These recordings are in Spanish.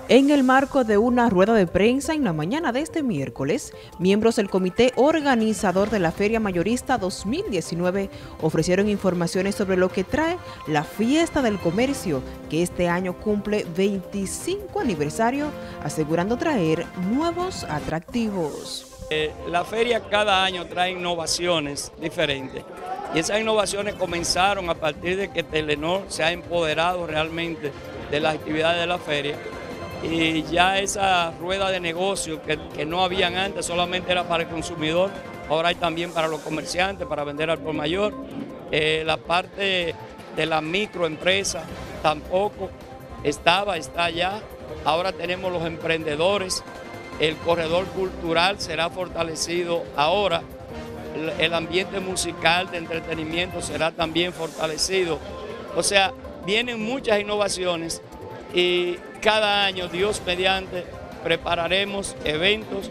En el marco de una rueda de prensa en la mañana de este miércoles, miembros del comité organizador de la Feria Mayorista 2019 ofrecieron informaciones sobre lo que trae la Fiesta del Comercio, que este año cumple 25 aniversario, asegurando traer nuevos atractivos. La feria cada año trae innovaciones diferentes y esas innovaciones comenzaron a partir de que Telenor se ha empoderado realmente de las actividades de la feria. Y ya esa rueda de negocio que no habían antes, solamente era para el consumidor, ahora hay también para los comerciantes, para vender al por mayor. La parte de la microempresa tampoco está ya. Ahora tenemos los emprendedores, el corredor cultural será fortalecido ahora, el ambiente musical de entretenimiento será también fortalecido. O sea, vienen muchas innovaciones y cada año, Dios mediante, prepararemos eventos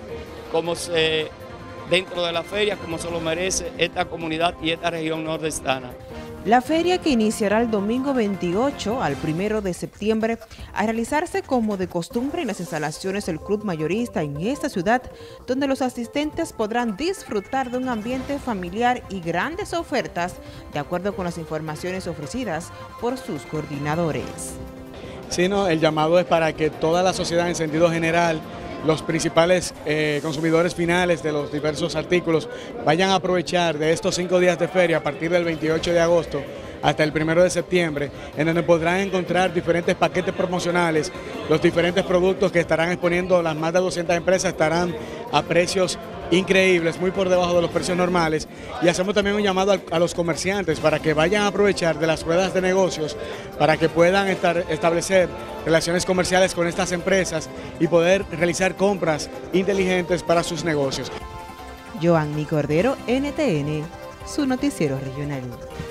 dentro de la feria, como se lo merece esta comunidad y esta región nordestana. La feria, que iniciará el domingo 28 al 1 de septiembre, a realizarse como de costumbre en las instalaciones del Club Mayorista en esta ciudad, donde los asistentes podrán disfrutar de un ambiente familiar y grandes ofertas, de acuerdo con las informaciones ofrecidas por sus coordinadores. Sí, no, el llamado es para que toda la sociedad en sentido general, los principales consumidores finales de los diversos artículos vayan a aprovechar de estos 5 días de feria a partir del 28 de agosto hasta el 1 de septiembre, en donde podrán encontrar diferentes paquetes promocionales, los diferentes productos que estarán exponiendo las más de 200 empresas estarán a precios increíbles, muy por debajo de los precios normales, y hacemos también un llamado a los comerciantes para que vayan a aprovechar de las ruedas de negocios para que puedan establecer relaciones comerciales con estas empresas y poder realizar compras inteligentes para sus negocios. Joanny Cordero, NTN, su noticiero regional.